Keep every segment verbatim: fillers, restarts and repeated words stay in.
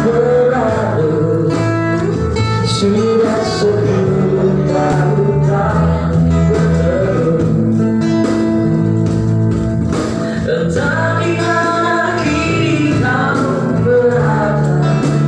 berlalu, sudah sepuluh tahun tak bertemu. Entah di mana kini kamu berada,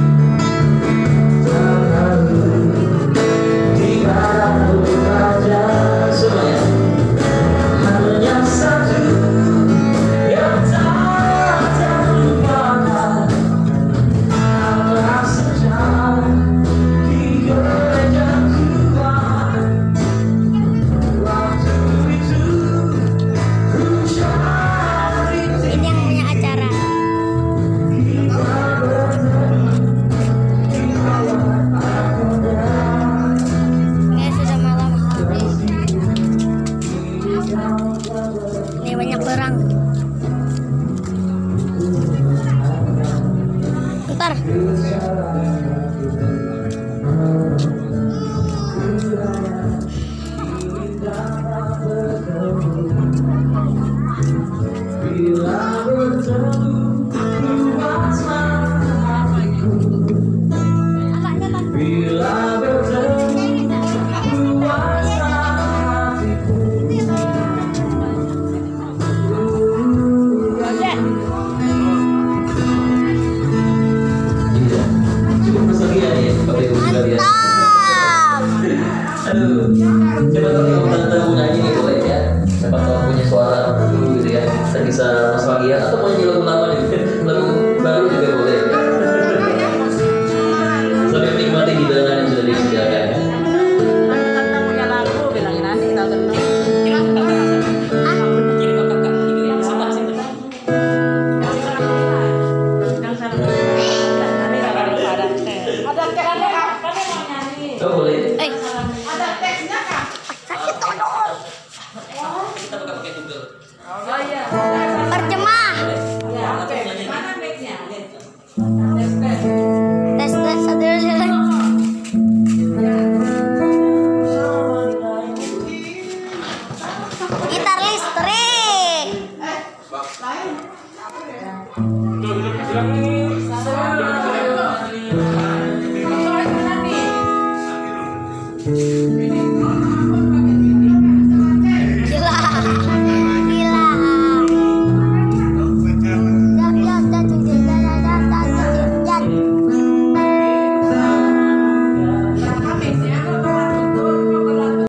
tak tahu di mana pun saja. Semuanya hanya satu yang tak terlupakan, adalah sejak di gereja Tuhan. Waktu itu ku cari Ini yang punya acara. kita bertemu di bawah pagoda. Ini sudah malam hari. Ini banyak orang. Ntar.